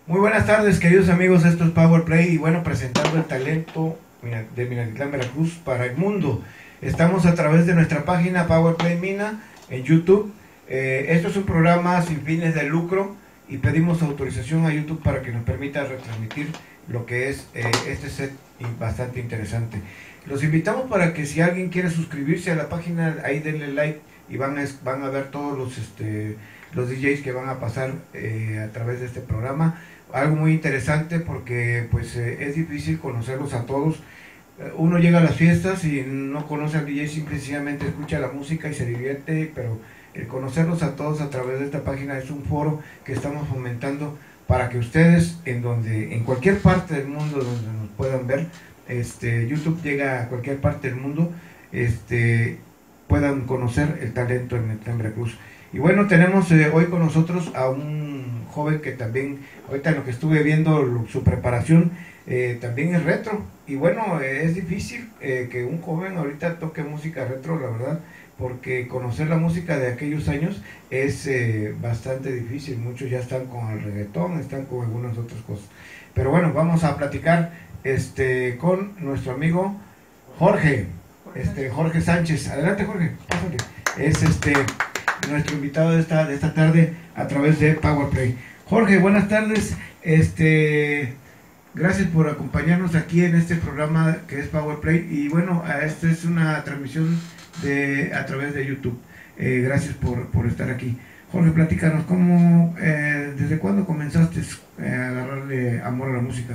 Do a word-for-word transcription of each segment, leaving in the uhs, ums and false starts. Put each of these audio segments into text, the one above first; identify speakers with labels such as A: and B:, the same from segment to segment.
A: Muy buenas tardes, queridos amigos, esto es Power Play y bueno, presentando el talento de Minatitlán, Veracruz para el mundo. Estamos a través de nuestra página Power Play Mina en YouTube. Eh, esto es un programa sin fines de lucro y pedimos autorización a YouTube para que nos permita retransmitir lo que es eh, este set bastante interesante. Los invitamos para que si alguien quiere suscribirse a la página, ahí denle like y van a, van a ver todos los, este, los D Js que van a pasar eh, a través de este programa. Algo muy interesante porque pues eh, es difícil conocerlos a todos. Uno llega a las fiestas y no conoce al D J, simplemente escucha la música y se divierte, pero el conocerlos a todos a través de esta página es un foro que estamos fomentando para que ustedes, en donde en cualquier parte del mundo donde nos puedan ver, este YouTube llega a cualquier parte del mundo, este puedan conocer el talento en Minatitlán, Veracruz. Y bueno, tenemos eh, hoy con nosotros a un joven que también, ahorita en lo que estuve viendo lo, su preparación, eh, también es retro. Y bueno, eh, es difícil eh, que un joven ahorita toque música retro, la verdad, porque conocer la música de aquellos años es eh, bastante difícil. Muchos ya están con el reggaetón, están con algunas otras cosas. Pero bueno, vamos a platicar este, con nuestro amigo Jorge, este, Jorge Sánchez. Adelante, Jorge, pásale. Es este... nuestro invitado de esta, de esta tarde a través de Power Play. Jorge, buenas tardes, este, gracias por acompañarnos aquí en este programa que es Power Play, y bueno, esta es una transmisión de, a través de YouTube. Eh, gracias por, por estar aquí. Jorge, platícanos, ¿cómo, eh, desde cuándo comenzaste eh, a agarrarle amor a la música?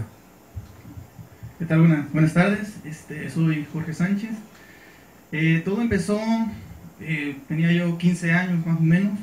B: ¿Qué tal? Buenas, buenas tardes, este, soy Jorge Sánchez. Eh, todo empezó... Eh, tenía yo quince años más o menos.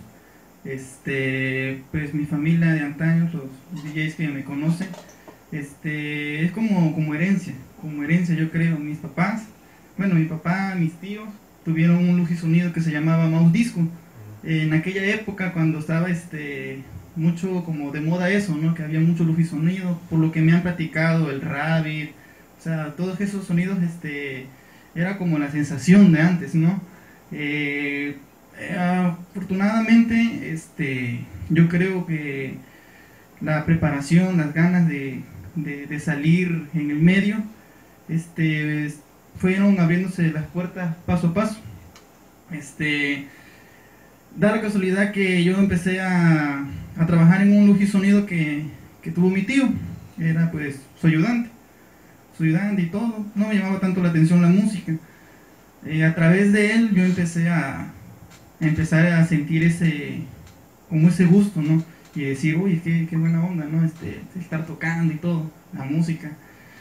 B: Este, pues mi familia de antaño, los D Js que me conocen, este, es como, como herencia, como herencia yo creo. Mis papás, bueno, mi papá, mis tíos, tuvieron un Lujisonido que se llamaba Mouse Disco. En aquella época cuando estaba este, mucho como de moda eso, ¿no? Que había mucho Lujisonido, por lo que me han platicado, el Rabbit, o sea, todos esos sonidos, este, era como la sensación de antes, ¿no? Eh, eh, afortunadamente este, yo creo que la preparación, las ganas de, de, de salir en el medio este, fueron abriéndose las puertas paso a paso. Este, da la casualidad que yo empecé a, a trabajar en un Lujisonido que, que tuvo mi tío. Era pues su ayudante, su ayudante y todo. No me llamaba tanto la atención la música. Eh, a través de él yo empecé a, a empezar a sentir ese como ese gusto, ¿no? Y decir, uy, qué, qué buena onda, ¿no? Este, estar tocando y todo, la música.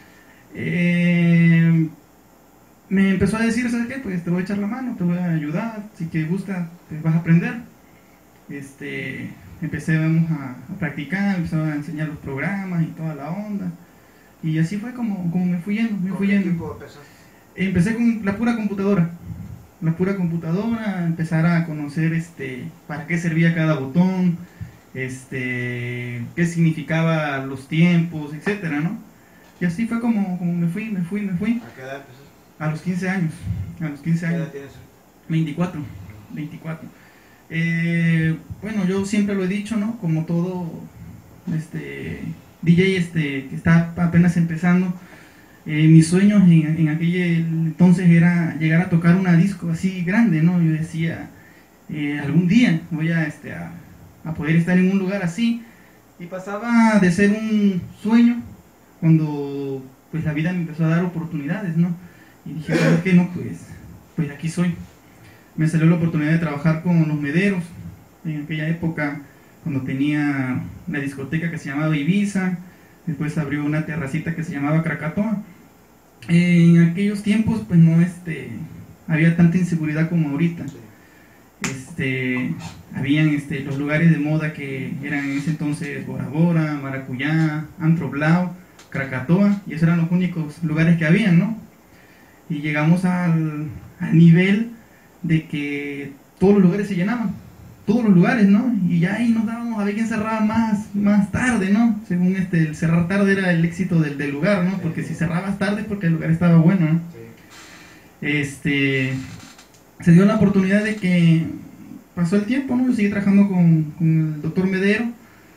B: Eh, me empezó a decir, ¿sabes qué? Pues te voy a echar la mano, te voy a ayudar, si te gusta, pues vas a aprender. Este, empecé vamos, a, a practicar, empecé a enseñar los programas y toda la onda. Y así fue como, como me fui yendo, me fui yendo.
A: ¿Qué tipo empezaste?
B: Empecé con la pura computadora, la pura computadora, empezar a conocer este, para qué servía cada botón, este, qué significaba los tiempos, etcétera, ¿no? Y así fue como, como me fui, me fui, me fui.
A: ¿A qué edad empezaste?
B: A los quince años, a los quince
A: ¿Qué
B: años.
A: edad tienes?
B: veinticuatro, veinticuatro. Eh, bueno, yo siempre lo he dicho, ¿no? Como todo este, D J este, que está apenas empezando, Eh, mis sueños en, en aquel entonces era llegar a tocar una disco así grande, ¿no? Yo decía, eh, algún día voy a, este, a, a poder estar en un lugar así. Y pasaba de ser un sueño cuando pues la vida me empezó a dar oportunidades, ¿no? Y dije, ¿sabes qué? No, pues, pues aquí soy. Me salió la oportunidad de trabajar con Los Mederos en aquella época, cuando tenía una discoteca que se llamaba Ibiza. Después abrió una terracita que se llamaba Krakatoa. En aquellos tiempos pues no este, había tanta inseguridad como ahorita. Este, habían este, los lugares de moda que eran en ese entonces Bora Bora, Maracuyá, Antro Blau, Krakatoa, y esos eran los únicos lugares que habían, ¿no? Y llegamos al, al nivel de que todos los lugares se llenaban, todos los lugares, ¿no? Y ya ahí nos dábamos a ver quién cerraba más, más tarde, ¿no? Según este, el cerrar tarde era el éxito del, del lugar, ¿no? Porque si cerrabas tarde porque el lugar estaba bueno, ¿no? Este, se dio la oportunidad de que pasó el tiempo, ¿no? Yo seguí trabajando con, con el doctor Medero,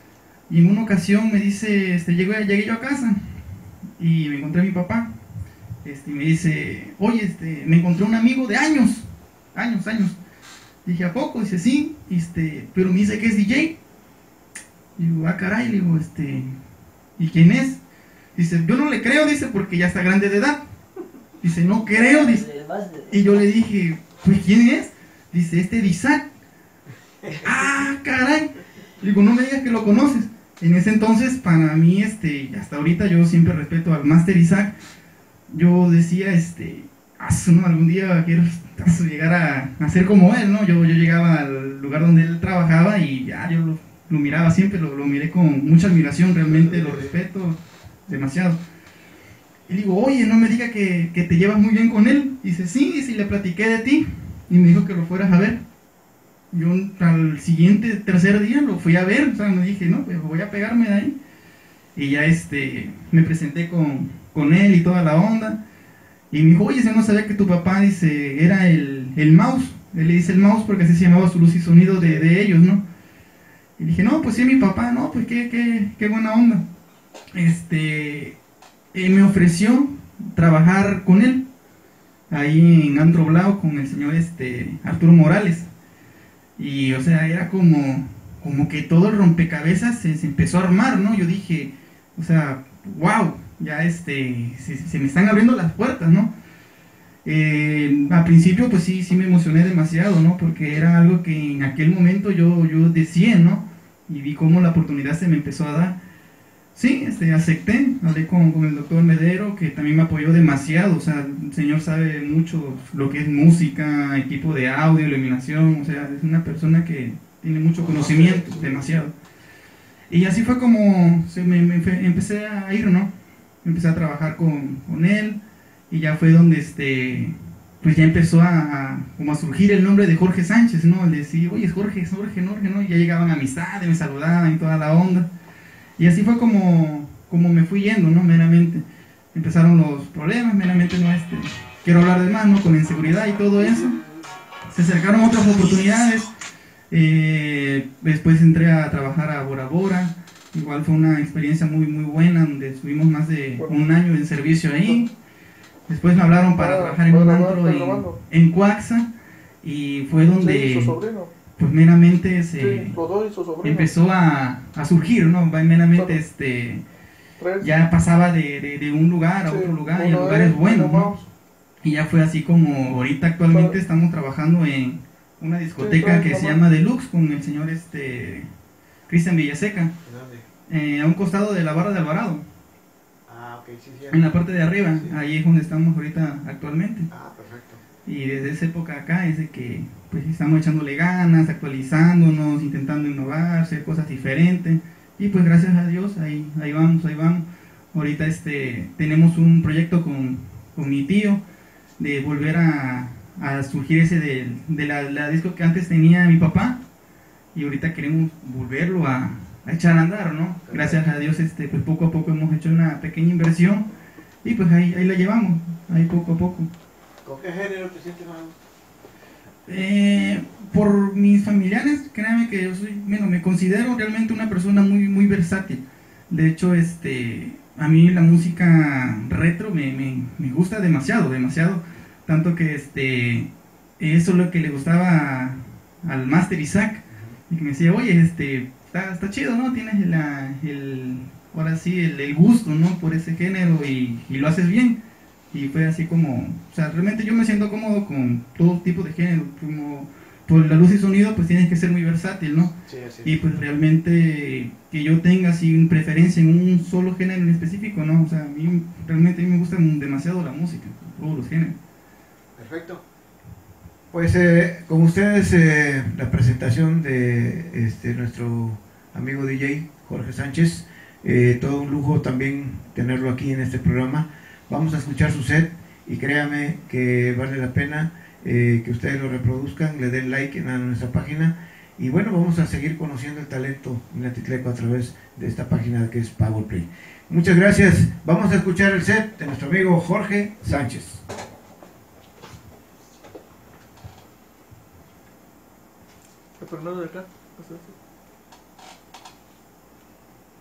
B: Y en una ocasión me dice, este, llegué, llegué yo a casa y me encontré a mi papá. Este, y me dice, oye, este, me encontré un amigo de años, años, años. Dije, ¿a poco? Dice, sí, este, pero me dice que es D J. Y digo, ah, caray, le digo, este, ¿y quién es? Dice, yo no le creo, dice, porque ya está grande de edad. Dice, no creo, dice. Y yo le dije, pues, ¿quién es? Dice, este de Isaac. Ah, caray. Le digo, no me digas que lo conoces. En ese entonces, para mí, este, hasta ahorita yo siempre respeto al Master Isaac. Yo decía, este, ¿no? Algún día quiero llegar a, a ser como él, ¿no? Yo, yo llegaba al lugar donde él trabajaba y ya, yo lo, lo miraba siempre, lo, lo miré con mucha admiración, realmente lo respeto demasiado. Y digo, oye, no me diga que, que te llevas muy bien con él. Y dice, sí, y le platiqué de ti y me dijo que lo fueras a ver. Yo al siguiente, tercer día lo fui a ver, o sea, me dije, no, pues voy a pegarme de ahí. Y ya este, me presenté con, con él y toda la onda. Y me dijo, oye, si no sabía que tu papá, dice, era el, el mouse. Él le dice el mouse porque así se llamaba su luz y sonido de, de ellos, ¿no? Y dije, no, pues sí, mi papá, no, pues qué, qué, qué buena onda. Este, eh, me ofreció trabajar con él, ahí en Andro Blau, con el señor este, Arturo Morales. Y, o sea, era como, como que todo el rompecabezas se, se empezó a armar, ¿no? Yo dije, o sea, wow, ya este, se, se me están abriendo las puertas, ¿no? Eh, al principio, pues sí, sí me emocioné demasiado, ¿no? Porque era algo que en aquel momento yo, yo decía, ¿no? Y vi cómo la oportunidad se me empezó a dar. Sí, este, acepté, hablé con, con el doctor Medero, que también me apoyó demasiado, o sea, el señor sabe mucho lo que es música, equipo de audio, iluminación, o sea, es una persona que tiene mucho conocimiento, demasiado. Y así fue como se me, me empecé a ir, ¿no? Empecé a trabajar con, con él, y ya fue donde, este, pues ya empezó a, a, como a surgir el nombre de Jorge Sánchez, ¿no? Le decía, oye, es Jorge, es Jorge, Jorge, ¿no? Y ya llegaban amistades, me saludaban y toda la onda. Y así fue como, como me fui yendo, ¿no? Meramente. Empezaron los problemas, meramente, ¿no? Este, quiero hablar de más, ¿no? Con inseguridad y todo eso. Se acercaron otras oportunidades. Eh, después entré a trabajar a Bora Bora. Igual fue una experiencia muy, muy buena, donde estuvimos más de un año en servicio ahí. Después me hablaron para trabajar en un antro en, en Coaxa. Y fue donde... pues meramente se sí, empezó a, a surgir, ¿no? Meramente este, ya pasaba de, de, de un lugar a sí, otro lugar y a lugares buenos, ¿no? Y ya fue así como ahorita actualmente estamos trabajando en una discoteca sí, que se llama Deluxe con el señor este Cristian Villaseca, eh, a un costado de la barra de Alvarado.
C: Ah, okay, sí, sí.
B: En la parte de arriba, sí. Ahí es donde estamos ahorita actualmente.
C: Ah, perfecto.
B: Y desde esa época acá es de que pues estamos echándole ganas, actualizándonos, intentando innovar, hacer cosas diferentes. Y pues gracias a Dios, ahí, ahí vamos, ahí vamos. Ahorita este, tenemos un proyecto con, con mi tío de volver a, a surgir ese de, de la, la disco que antes tenía mi papá. Y ahorita queremos volverlo a, a echar a andar, ¿no? Gracias a Dios, este, pues poco a poco hemos hecho una pequeña inversión. Y pues ahí, ahí la llevamos, ahí poco a poco.
C: ¿Con qué género te sientes más?
B: Eh, por mis familiares, créanme que yo soy, bueno, me considero realmente una persona muy, muy versátil. De hecho, este, a mí la música retro me, me, me gusta demasiado, demasiado. Tanto que este, eso es lo que le gustaba al Master Isaac. Y que me decía, oye, este, está, está chido, ¿no? Tienes la, el, ahora sí, el, el gusto, ¿no? Por ese género y, y lo haces bien. Y fue así como, o sea, realmente yo me siento cómodo con todo tipo de género, como por la luz y sonido pues tienes que ser muy versátil, ¿no?
C: Sí, sí.
B: Y pues realmente que yo tenga así una preferencia en un solo género en específico, ¿no? O sea, a mí realmente a mí me gusta demasiado la música, todos los géneros.
C: Perfecto.
A: Pues eh, con ustedes eh, la presentación de este, nuestro amigo D J Jorge Sánchez, eh, todo un lujo también tenerlo aquí en este programa. Vamos a escuchar su set y créame que vale la pena eh, que ustedes lo reproduzcan, le den like en nuestra página y bueno, vamos a seguir conociendo el talento minatitleco a través de esta página que es Powerplay. Muchas gracias, vamos a escuchar el set de nuestro amigo Jorge Sánchez.
C: Pero no de acá.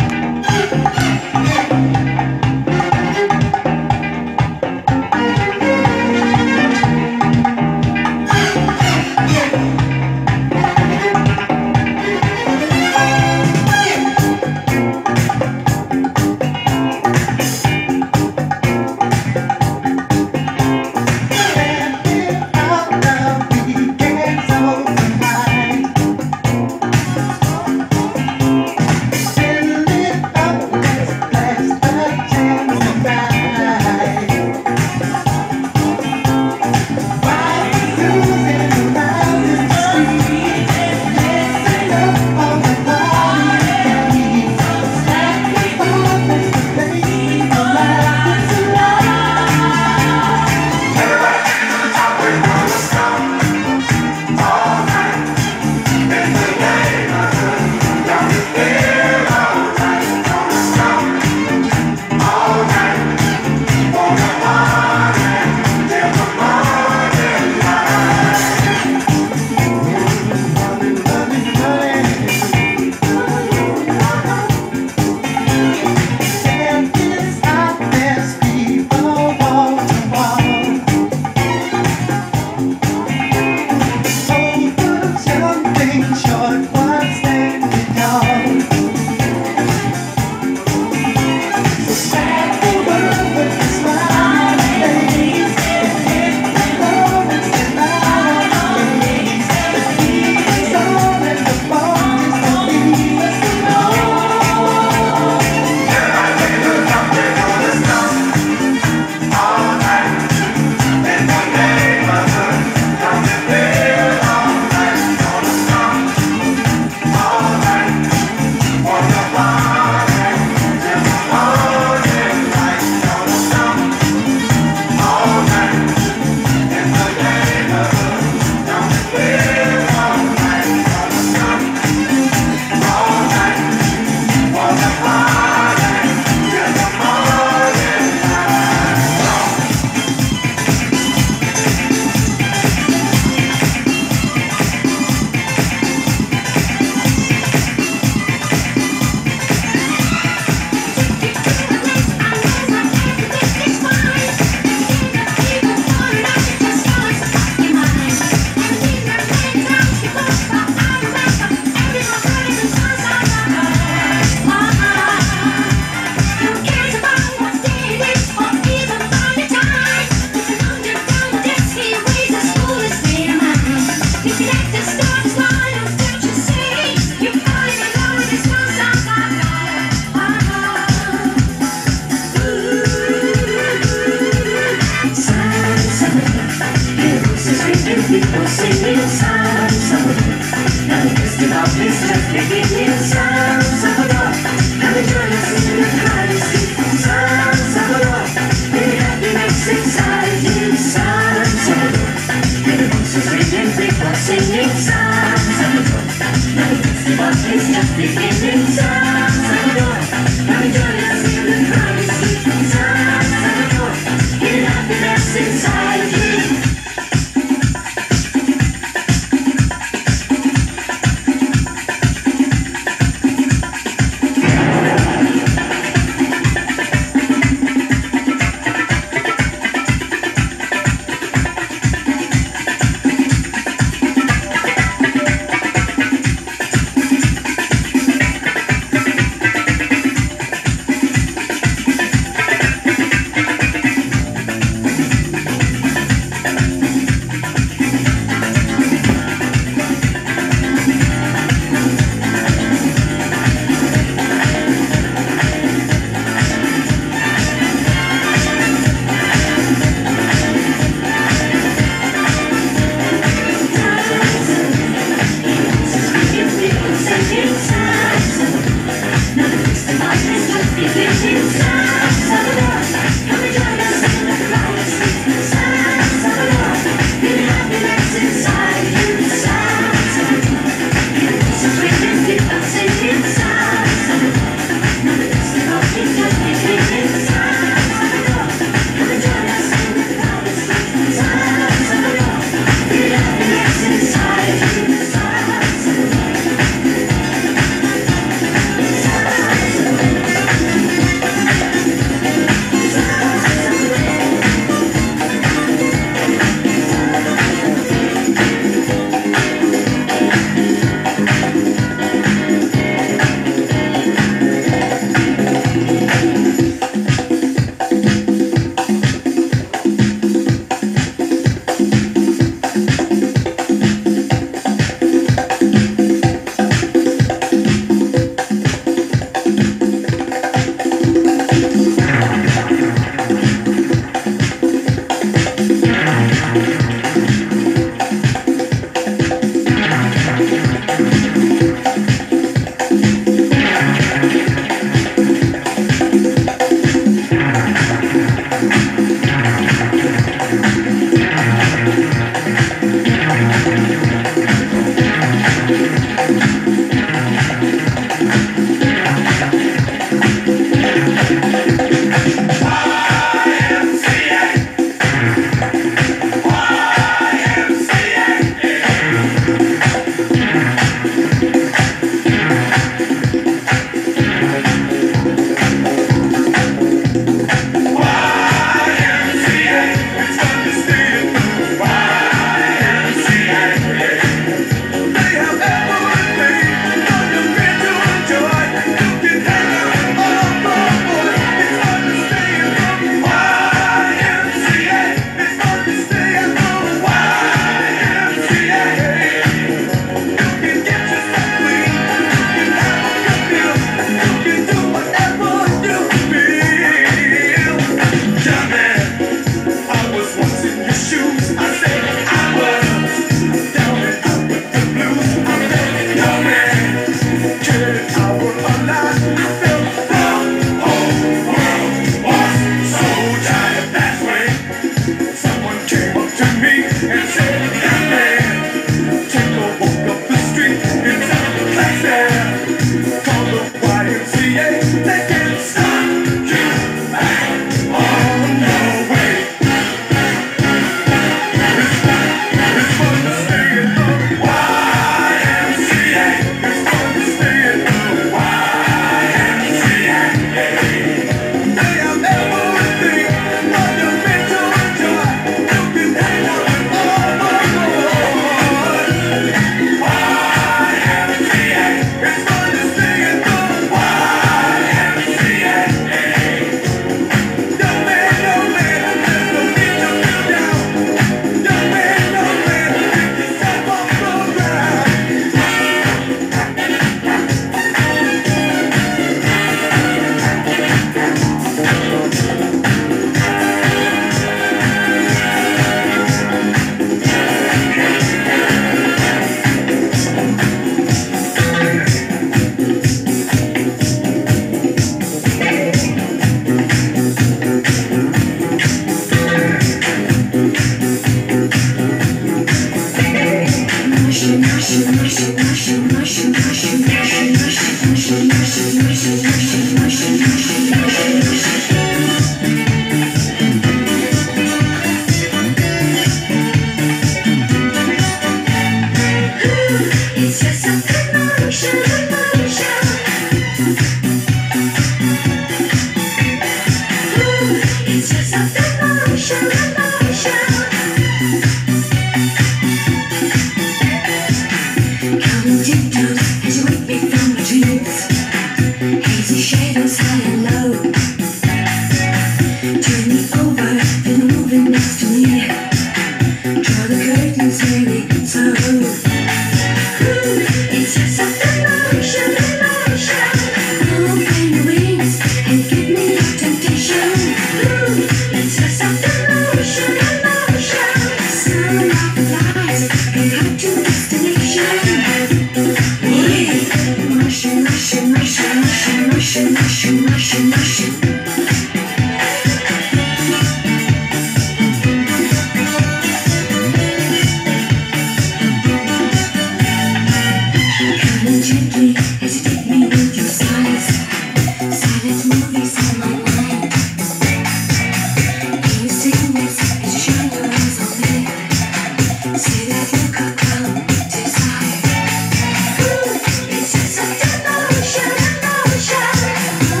D: It's just a devotion, devotion.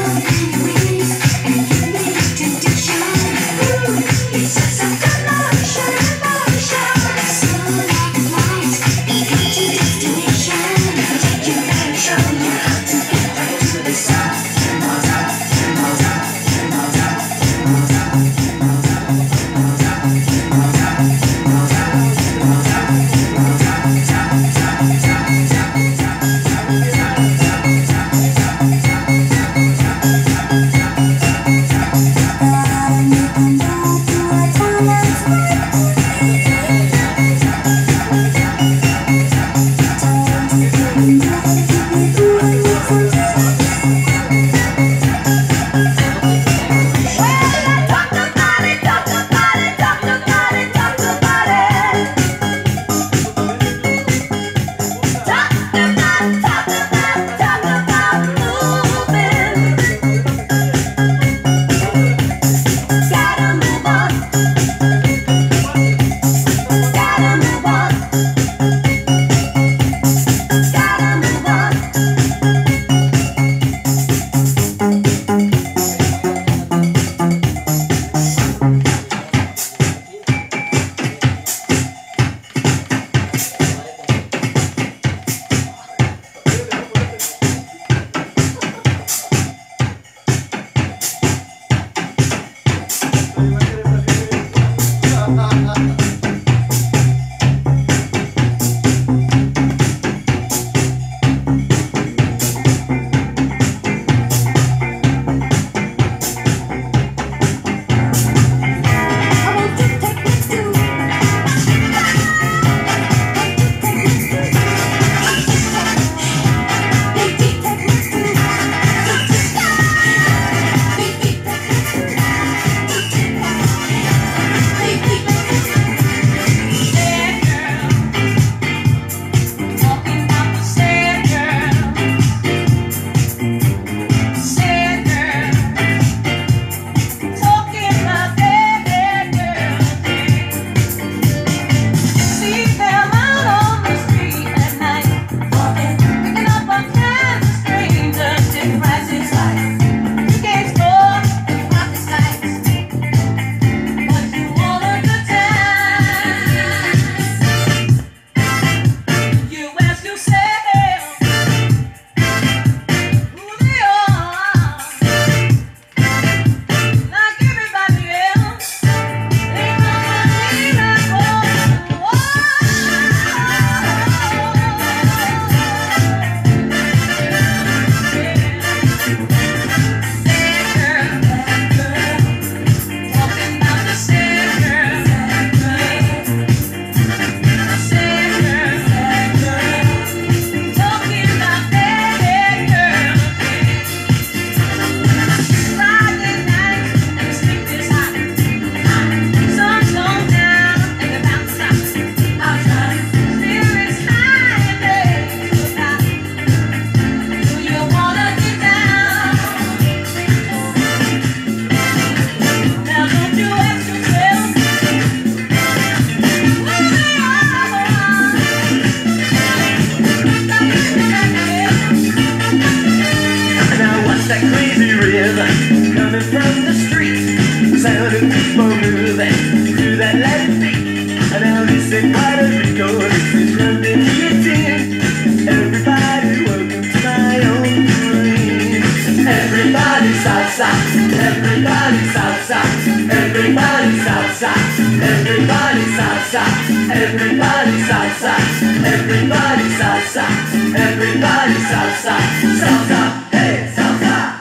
D: salsa, everybody salsa, salsa, hey, salsa.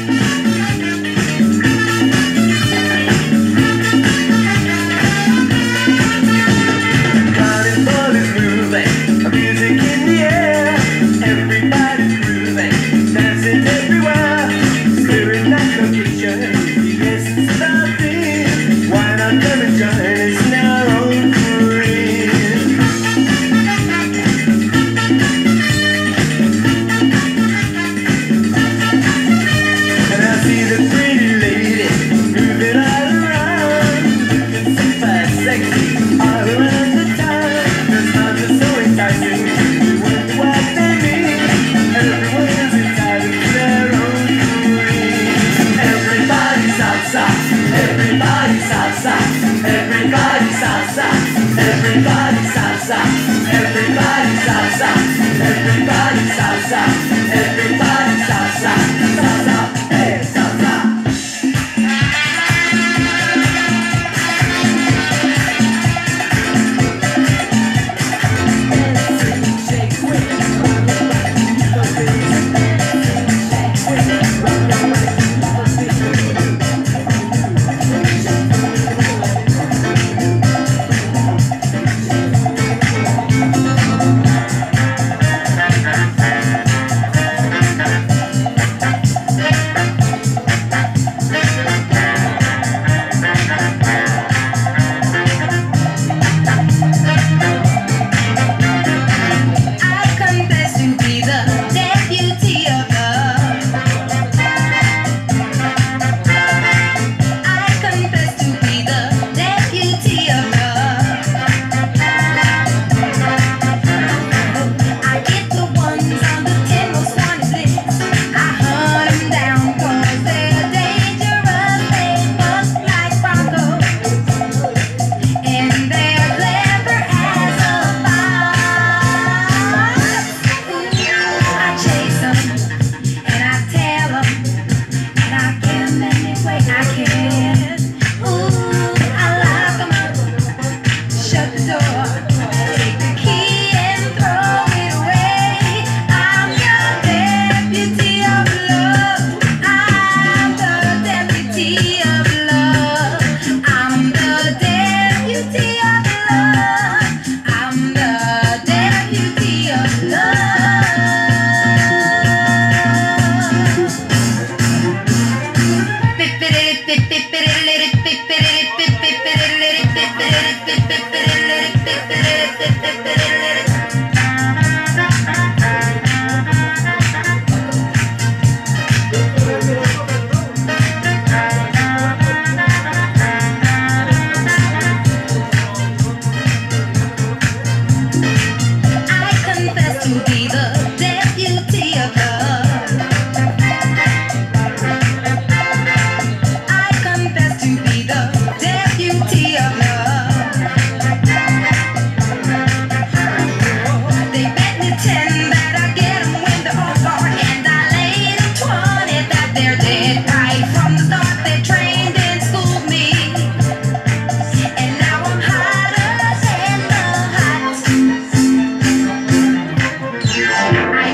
D: Carnival is moving, music in the air, everybody's grooving, dancing everywhere, spirit like a picture, yes it's nothing, why not come and join us in our own parade? And I see the pretty lady moving all around, looking super sexy all around the town. The smiles are so enticing, you wonder what they mean. Everyone's entitled to their own parade. Everybody salsa, everybody salsa, everybody salsa, everybody salsa, everybody salsa, everybody salsa, everybody salsa, salsa, hey, salsa. I confess to be the deputy of love. I confess to be the deputy of love. I get the ones on the ten most wanted list. I hunt 'em down 'cause they're dangerous. They must like Broncos, and they're clever as a fox. I chase 'em and I tell 'em, and I get 'em any way I can. Ooh, I lock 'em up, shut the door, take the key and throw it away. I'm your deputy of love. I'm the deputy of love. I'm the deputy of love. I'm the deputy of love. I confess to be the deputy of love. I confess to be the deputy of love. They bet me ten that I get 'em when they're all gone, and I laid 'em twenty that they're dead right from the start. They trained and schooled me, and now I'm hotter than the hot. I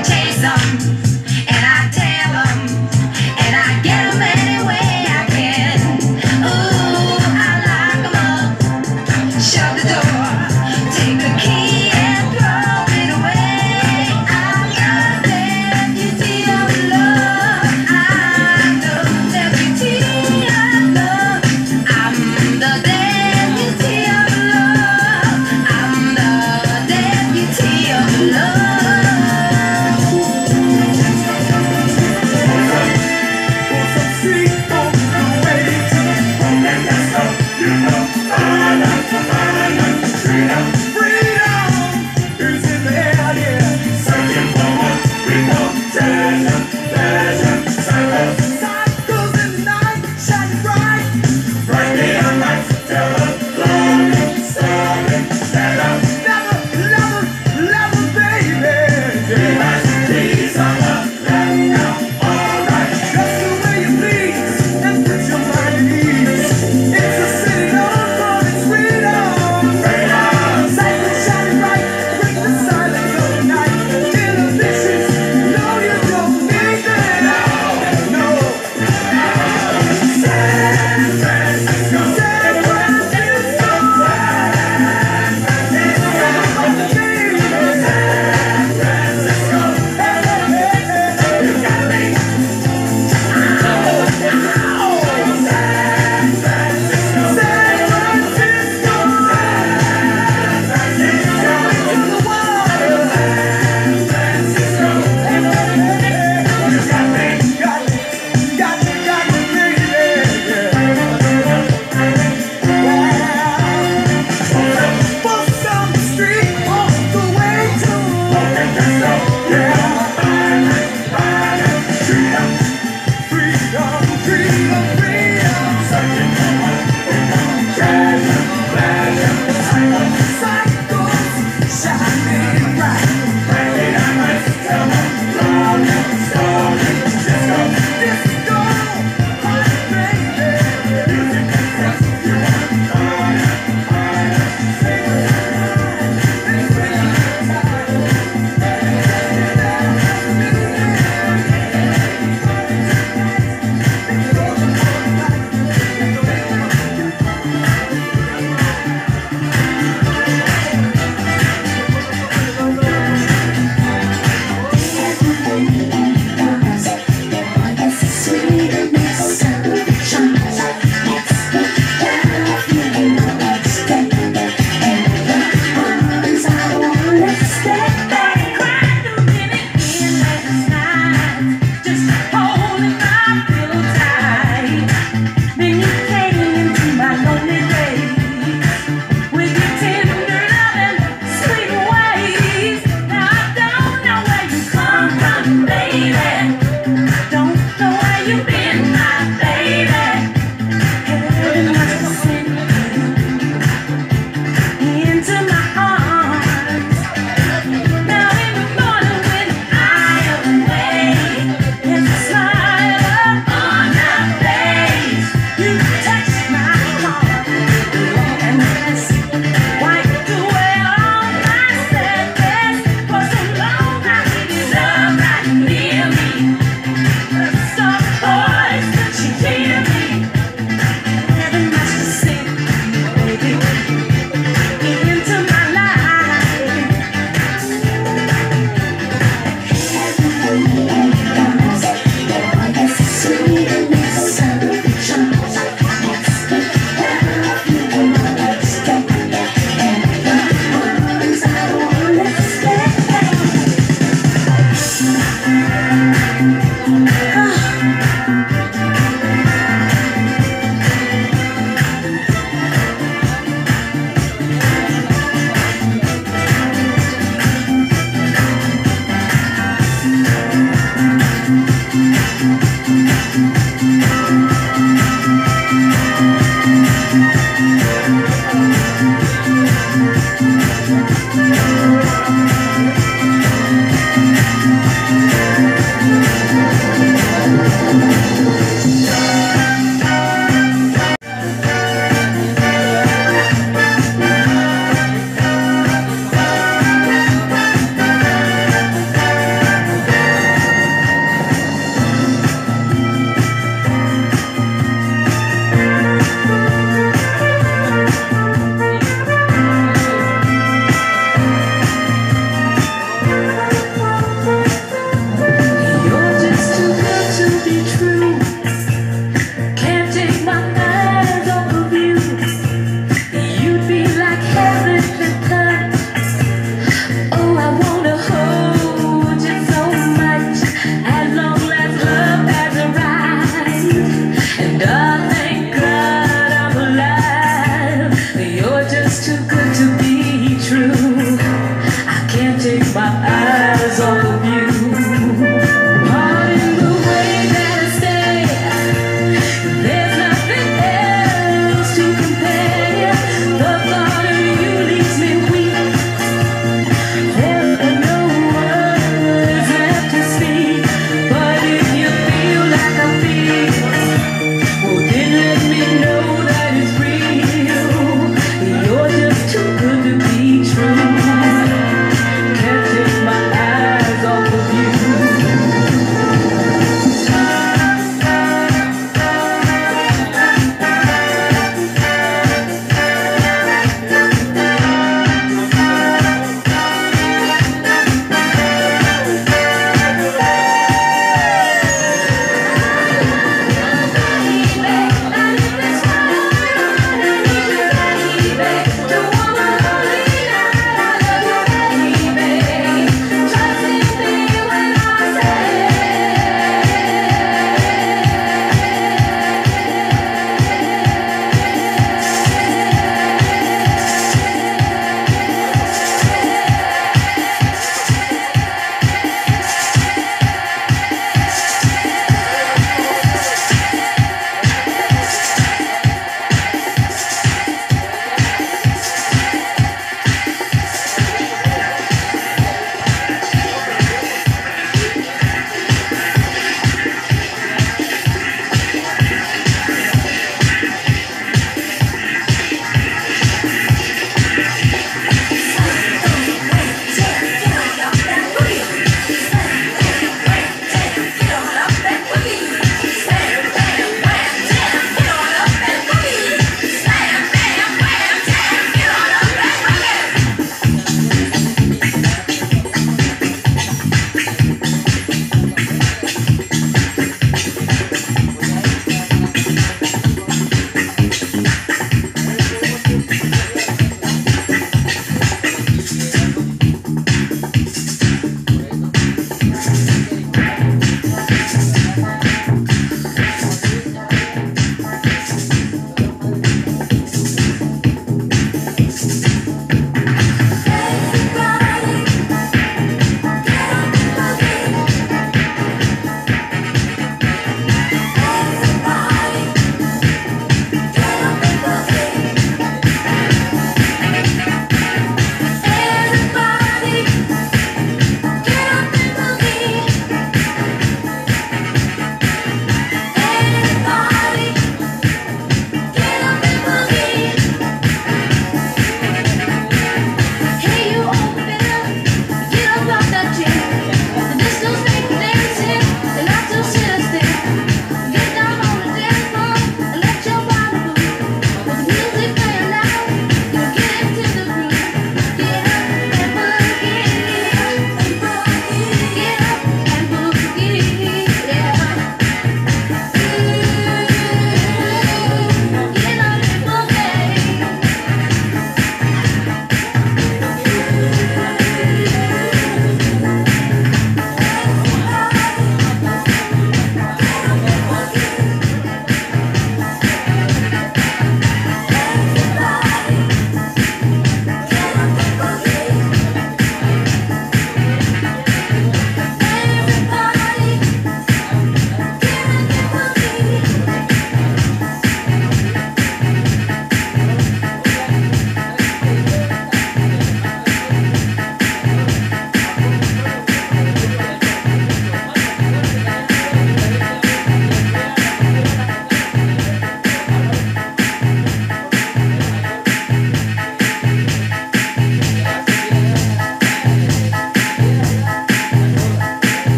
D: eyes on